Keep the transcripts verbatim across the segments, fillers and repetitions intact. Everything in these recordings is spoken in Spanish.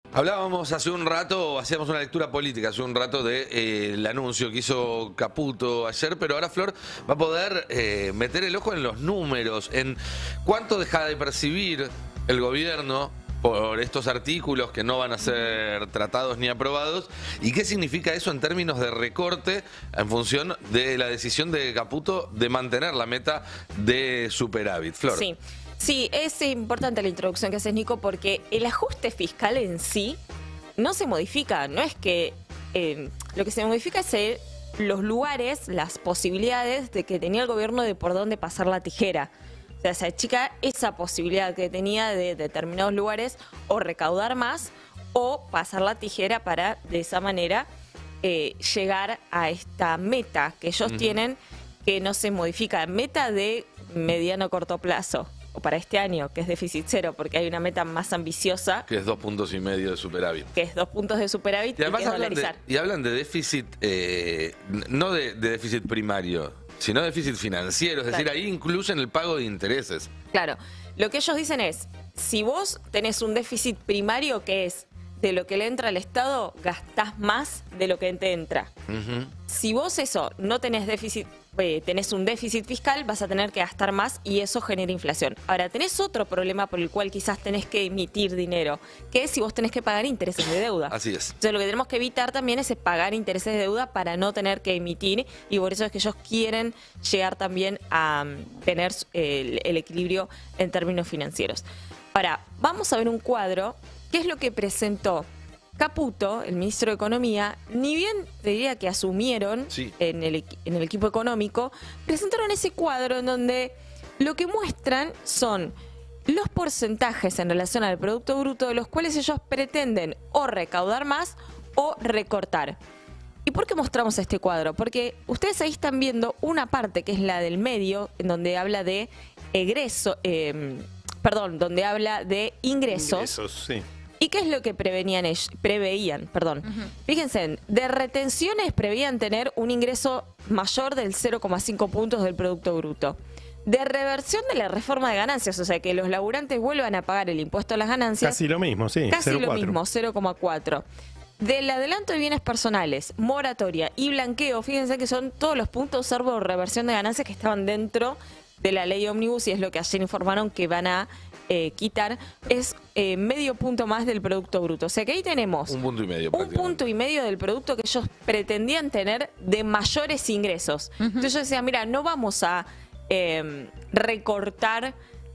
Hablábamos hace un rato, hacíamos una lectura política hace un rato de eh, el anuncio que hizo Caputo ayer, pero ahora Flor va a poder eh, meter el ojo en los números, en cuánto deja de percibir el gobierno por estos artículos que no van a ser tratados ni aprobados, y qué significa eso en términos de recorte en función de la decisión de Caputo de mantener la meta de superávit. Flor. Sí. Sí, es importante la introducción que haces, Nico, porque el ajuste fiscal en sí no se modifica. No es que eh, lo que se modifica es el, los lugares, las posibilidades de que tenía el gobierno de por dónde pasar la tijera. O sea, se achica esa posibilidad que tenía de determinados lugares o recaudar más o pasar la tijera para de esa manera eh, llegar a esta meta que ellos uh-huh. tienen, que no se modifica. Meta de mediano corto plazo. O para este año, que es déficit cero, porque hay una meta más ambiciosa. Que es dos puntos y medio de superávit. Que es dos puntos de superávit y, y además que es hablan dolarizar. De, y hablan de déficit, eh, no de, de déficit primario, sino de déficit financiero. Es claro. decir, ahí incluyen el pago de intereses. Claro. Lo que ellos dicen es, si vos tenés un déficit primario que es de lo que le entra al Estado, gastás más de lo que te entra. Uh-huh. Si vos eso no tenés déficit, eh, tenés un déficit fiscal, vas a tener que gastar más y eso genera inflación. Ahora, tenés otro problema por el cual quizás tenés que emitir dinero, que es si vos tenés que pagar intereses de deuda. Así es. Entonces, lo que tenemos que evitar también es pagar intereses de deuda para no tener que emitir, y por eso es que ellos quieren llegar también a um, tener el, el equilibrio en términos financieros. Ahora, vamos a ver un cuadro. ¿Qué es lo que presentó Caputo, el ministro de Economía? Ni bien te diría que asumieron sí. en, el, en el equipo económico, presentaron ese cuadro en donde lo que muestran son los porcentajes en relación al Producto Bruto de los cuales ellos pretenden o recaudar más o recortar. ¿Y por qué mostramos este cuadro? Porque ustedes ahí están viendo una parte que es la del medio, en donde habla de egreso, eh, perdón, donde habla de ingresos. Ingresos, sí. ¿Y qué es lo que prevenían ellos? Preveían, perdón. Uh-huh. Fíjense, de retenciones preveían tener un ingreso mayor del cero coma cinco puntos del Producto Bruto. De reversión de la reforma de ganancias, o sea, que los laburantes vuelvan a pagar el impuesto a las ganancias. Casi lo mismo, sí. Casi lo mismo, cero coma cuatro. Del adelanto de bienes personales, moratoria y blanqueo, fíjense que son todos los puntos salvo reversión de ganancias que estaban dentro de la ley ómnibus, y es lo que ayer informaron que van a eh, quitar, es eh, medio punto más del Producto Bruto. O sea que ahí tenemos un punto y medio, un punto y medio del producto que ellos pretendían tener de mayores ingresos. Uh-huh. Entonces yo decía, mira, no vamos a eh, recortar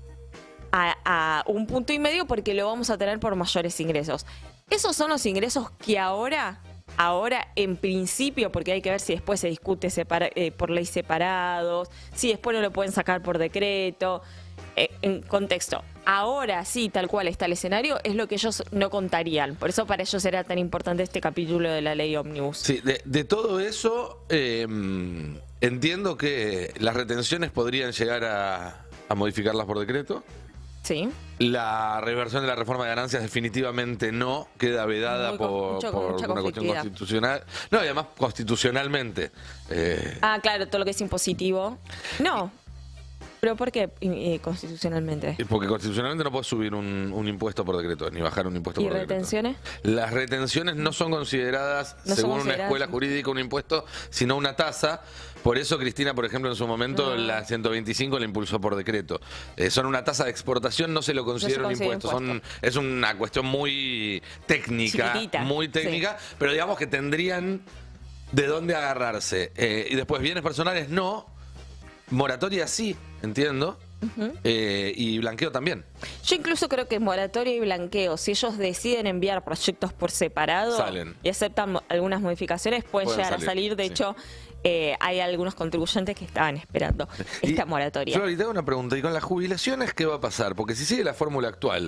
a, a un punto y medio porque lo vamos a tener por mayores ingresos. Esos son los ingresos que ahora... Ahora, en principio, porque hay que ver si después se discute separa, eh, por ley separados, si después no lo pueden sacar por decreto. Eh, en contexto, ahora sí, tal cual está el escenario, es lo que ellos no contarían. Por eso para ellos era tan importante este capítulo de la ley ómnibus. Sí, de, de todo eso, eh, entiendo que las retenciones podrían llegar a, a modificarlas por decreto. Sí. La reversión de la reforma de ganancias definitivamente no, queda vedada Muy, por, mucho, por una cuestión constitucional. No, y además constitucionalmente. Eh... Ah, claro, todo lo que es impositivo. No. ¿Pero por qué eh, constitucionalmente? Porque constitucionalmente no puedes subir un, un impuesto por decreto, ni bajar un impuesto ¿Y por decreto. ¿Y retenciones? Las retenciones no son consideradas, no según son consideradas. Una escuela jurídica, un impuesto, sino una tasa. Por eso Cristina, por ejemplo, en su momento, no. la ciento veinticinco la impulsó por decreto. Eh, son una tasa de exportación, no se lo considera no se un impuesto. impuesto. Son, es una cuestión muy técnica, Chiquitita. muy técnica, sí. pero digamos que tendrían de dónde agarrarse. Eh, y después, bienes personales no, moratoria sí, entiendo. Uh-huh. eh, y blanqueo también. Yo incluso creo que moratoria y blanqueo, si ellos deciden enviar proyectos por separado Salen. y aceptan algunas modificaciones, pueden, pueden llegar salir. a salir. De sí. hecho, eh, hay algunos contribuyentes que estaban esperando y, esta moratoria. Flor, y te hago una pregunta, ¿y con las jubilaciones qué va a pasar? Porque si sigue la fórmula actual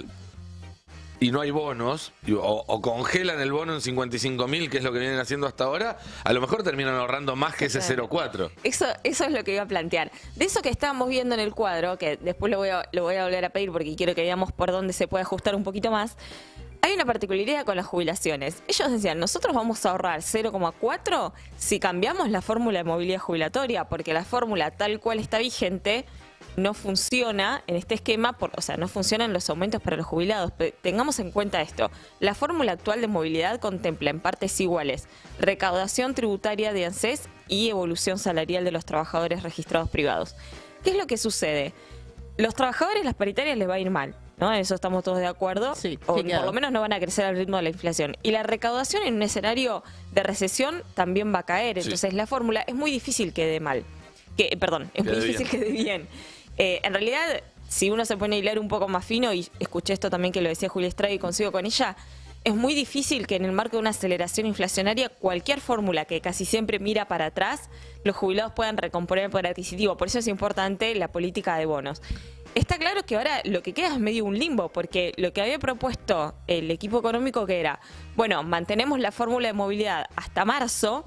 y no hay bonos, o, o congelan el bono en cincuenta y cinco mil, que es lo que vienen haciendo hasta ahora, a lo mejor terminan ahorrando más que ese cero coma cuatro. Eso, eso es lo que iba a plantear. De eso que estábamos viendo en el cuadro, que después lo voy a, lo voy a volver a pedir porque quiero que veamos por dónde se puede ajustar un poquito más, hay una particularidad con las jubilaciones. Ellos decían, nosotros vamos a ahorrar cero coma cuatro si cambiamos la fórmula de movilidad jubilatoria, porque la fórmula tal cual está vigente no funciona en este esquema, por, o sea, no funcionan los aumentos para los jubilados. Pero tengamos en cuenta esto. La fórmula actual de movilidad contempla en partes iguales recaudación tributaria de ANSES y evolución salarial de los trabajadores registrados privados. ¿Qué es lo que sucede? Los trabajadores, las paritarias les va a ir mal, ¿no? En eso estamos todos de acuerdo. Sí, o claro. por lo menos no van a crecer al ritmo de la inflación. Y la recaudación en un escenario de recesión también va a caer. Entonces sí. la fórmula es muy difícil que dé mal. Que, perdón, es Quede muy difícil bien. que dé bien. Eh, en realidad, si uno se pone a hilar un poco más fino, y escuché esto también que lo decía Julia Estrada y consigo con ella, es muy difícil que en el marco de una aceleración inflacionaria, cualquier fórmula que casi siempre mira para atrás, los jubilados puedan recomponer el poder adquisitivo. Por eso es importante la política de bonos. Está claro que ahora lo que queda es medio un limbo, porque lo que había propuesto el equipo económico que era, bueno, mantenemos la fórmula de movilidad hasta marzo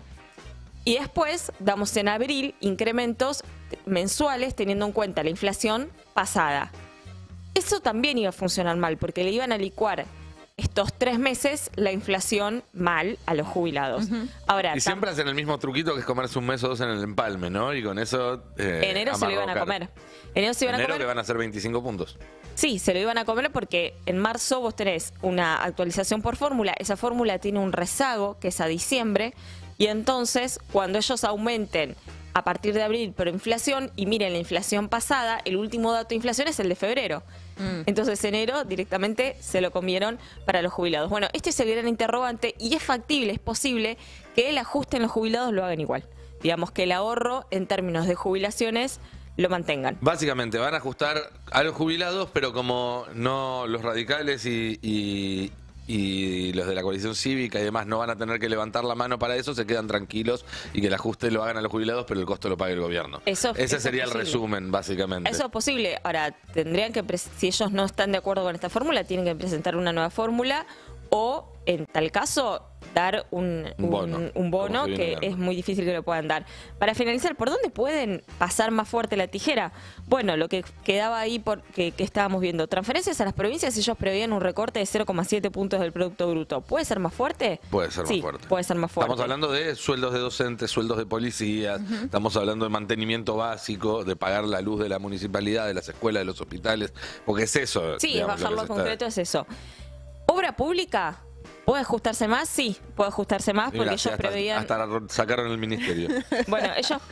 y después damos en abril incrementos mensuales teniendo en cuenta la inflación pasada. Eso también iba a funcionar mal, porque le iban a licuar estos tres meses la inflación mal a los jubilados. Uh-huh. Ahora, y siempre hacen el mismo truquito que es comerse un mes o dos en el empalme, ¿no? Y con eso eh, enero se lo iban a comer. Enero se iban enero a comer. que van a hacer veinticinco puntos. Sí, se lo iban a comer porque en marzo vos tenés una actualización por fórmula. Esa fórmula tiene un rezago que es a diciembre. Y entonces, cuando ellos aumenten a partir de abril, pero inflación, y miren la inflación pasada, el último dato de inflación es el de febrero. Mm. Entonces enero directamente se lo comieron para los jubilados. Bueno, este es el gran interrogante y es factible, es posible que el ajuste en los jubilados lo hagan igual. Digamos que el ahorro en términos de jubilaciones lo mantengan. Básicamente van a ajustar a los jubilados, pero como no los radicales y... y y los de la coalición cívica y demás no van a tener que levantar la mano para eso, se quedan tranquilos y que el ajuste lo hagan a los jubilados, pero el costo lo pague el gobierno. Eso, Ese eso sería es el resumen, básicamente. Eso es posible. Ahora, tendrían que, si ellos no están de acuerdo con esta fórmula, tienen que presentar una nueva fórmula o, en tal caso, dar un, un bono, un, un bono que es muy difícil que lo puedan dar. Para finalizar, ¿por dónde pueden pasar más fuerte la tijera? Bueno, lo que quedaba ahí por, que, que estábamos viendo, transferencias a las provincias, ellos preveían un recorte de cero coma siete puntos del Producto Bruto. ¿Puede ser más fuerte? Puede ser sí, más fuerte. puede ser más fuerte. Estamos hablando de sueldos de docentes, sueldos de policías, uh-huh. Estamos hablando de mantenimiento básico, de pagar la luz de la municipalidad, de las escuelas, de los hospitales, porque es eso. Sí, digamos, es bajarlo lo concreto, está... es eso. Obra pública, ¿puede ajustarse más? Sí, puede ajustarse más porque Gracias, ellos preveían... Hasta, hasta sacaron el ministerio. Bueno, ellos,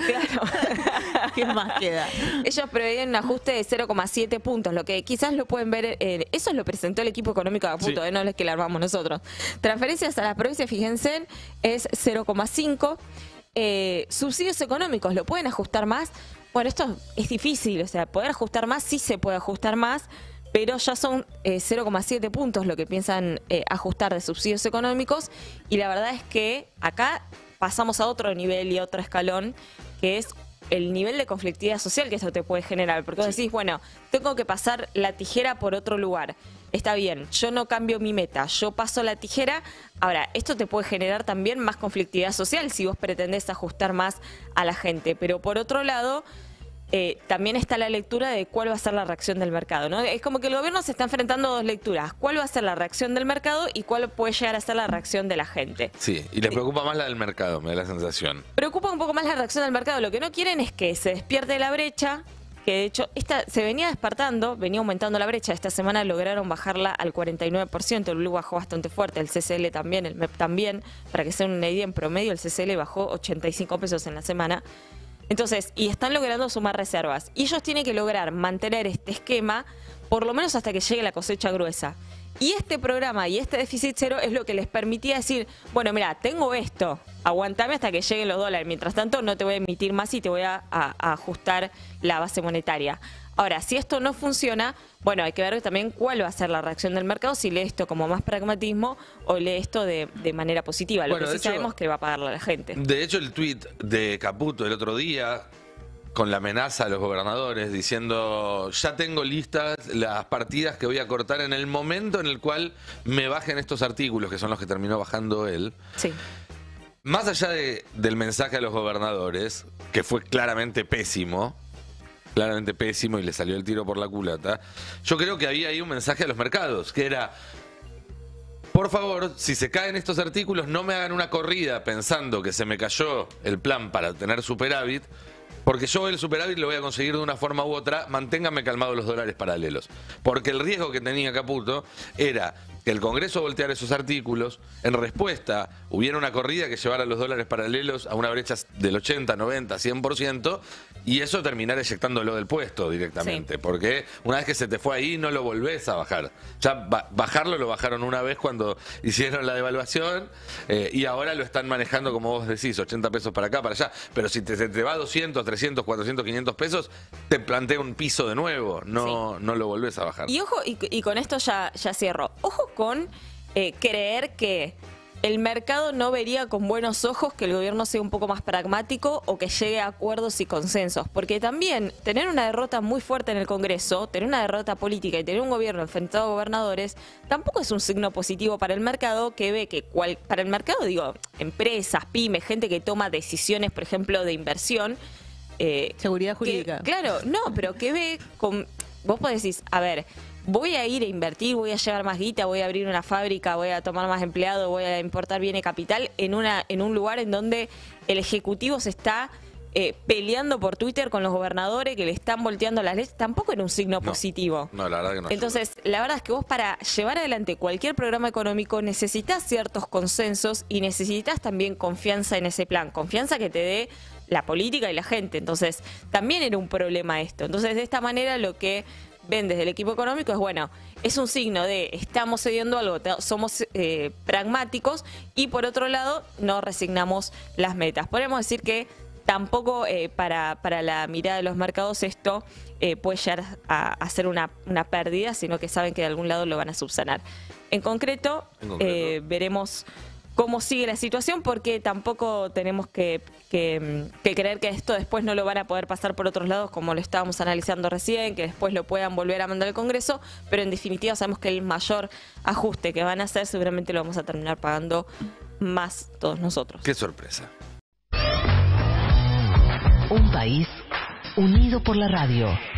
claro. ¿Qué más queda? Ellos preveían un ajuste de cero coma siete puntos, lo que quizás lo pueden ver... Eh, eso lo presentó el equipo económico de Caputo, sí. eh, no es que lo armamos nosotros. Transferencias a las provincias, fíjense, es cero coma cinco. Eh, subsidios económicos, ¿lo pueden ajustar más? Bueno, esto es difícil, o sea, poder ajustar más, sí se puede ajustar más, pero ya son eh, cero coma siete puntos lo que piensan eh, ajustar de subsidios económicos y la verdad es que acá pasamos a otro nivel y a otro escalón que es el nivel de conflictividad social que esto te puede generar, porque vos decís, bueno, tengo que pasar la tijera por otro lugar. Está bien, yo no cambio mi meta, yo paso la tijera. Ahora, esto te puede generar también más conflictividad social si vos pretendés ajustar más a la gente, pero por otro lado... Eh, también está la lectura de cuál va a ser la reacción del mercado, ¿no? Es como que el gobierno se está enfrentando a dos lecturas. ¿Cuál va a ser la reacción del mercado y cuál puede llegar a ser la reacción de la gente? Sí, y les preocupa más la del mercado, me da la sensación. Preocupa un poco más la reacción del mercado. Lo que no quieren es que se despierte la brecha, que de hecho esta se venía despertando, venía aumentando la brecha. Esta semana lograron bajarla al cuarenta y nueve por ciento. El blue bajó bastante fuerte, el C C L también, el M E P también. Para que sea una idea, en promedio el C C L bajó ochenta y cinco pesos en la semana. Entonces, y están logrando sumar reservas. Y ellos tienen que lograr mantener este esquema por lo menos hasta que llegue la cosecha gruesa. Y este programa y este déficit cero es lo que les permitía decir, bueno, mira, tengo esto, aguantame hasta que lleguen los dólares. Mientras tanto, no te voy a emitir más y te voy a, a, a ajustar la base monetaria. Ahora, si esto no funciona, bueno, hay que ver también cuál va a ser la reacción del mercado, si lee esto como más pragmatismo o lee esto de, de manera positiva. Lo bueno, que sí hecho, sabemos que va a pagarle a la gente. De hecho, el tuit de Caputo el otro día, con la amenaza a los gobernadores, diciendo, ya tengo listas las partidas que voy a cortar en el momento en el cual me bajen estos artículos, que son los que terminó bajando él. Sí. Más allá de, del mensaje a los gobernadores, que fue claramente pésimo, claramente pésimo y le salió el tiro por la culata, yo creo que había ahí un mensaje a los mercados, que era, por favor, si se caen estos artículos, no me hagan una corrida pensando que se me cayó el plan para tener superávit, porque yo el superávit lo voy a conseguir de una forma u otra, manténganme calmados los dólares paralelos. Porque el riesgo que tenía Caputo era que el Congreso volteara esos artículos, en respuesta hubiera una corrida que llevara los dólares paralelos a una brecha del ochenta, noventa, cien por ciento, y eso terminara eyectándolo del puesto directamente, sí. Porque una vez que se te fue ahí no lo volvés a bajar. Ya ba bajarlo lo bajaron una vez cuando hicieron la devaluación, eh, y ahora lo están manejando, como vos decís, ochenta pesos para acá, para allá. Pero si te, te, te va doscientos, trescientos, cuatrocientos, quinientos pesos, te plantea un piso de nuevo, no, sí. no lo volvés a bajar. Y ojo, y, y con esto ya, ya cierro, ojo con eh, creer que el mercado no vería con buenos ojos que el gobierno sea un poco más pragmático o que llegue a acuerdos y consensos. Porque también tener una derrota muy fuerte en el Congreso, tener una derrota política y tener un gobierno enfrentado a gobernadores, tampoco es un signo positivo para el mercado, que ve que, cual, para el mercado digo, empresas, pymes, gente que toma decisiones, por ejemplo, de inversión. Eh, Seguridad jurídica. Que, claro, no, pero que ve, con, vos podés decir, a ver, voy a ir a invertir, voy a llevar más guita, voy a abrir una fábrica, voy a tomar más empleados, voy a importar bienes capital en una en un lugar en donde el Ejecutivo se está eh, peleando por Twitter con los gobernadores que le están volteando las leyes, tampoco era un signo no, positivo. No, la verdad que no. Entonces, la verdad es que vos para llevar adelante cualquier programa económico necesitas ciertos consensos y necesitas también confianza en ese plan, confianza que te dé la política y la gente. Entonces, también era un problema esto. Entonces, de esta manera lo que ven desde el equipo económico es, bueno, es un signo de estamos cediendo algo, somos eh, pragmáticos y por otro lado no resignamos las metas. Podemos decir que tampoco eh, para, para la mirada de los mercados esto eh, puede llegar a, a ser una, una pérdida, sino que saben que de algún lado lo van a subsanar. En concreto, en concreto. Eh, veremos cómo sigue la situación, porque tampoco tenemos que, que, que creer que esto después no lo van a poder pasar por otros lados, como lo estábamos analizando recién, que después lo puedan volver a mandar al Congreso, pero en definitiva sabemos que el mayor ajuste que van a hacer seguramente lo vamos a terminar pagando más todos nosotros. Qué sorpresa. Un país unido por la radio.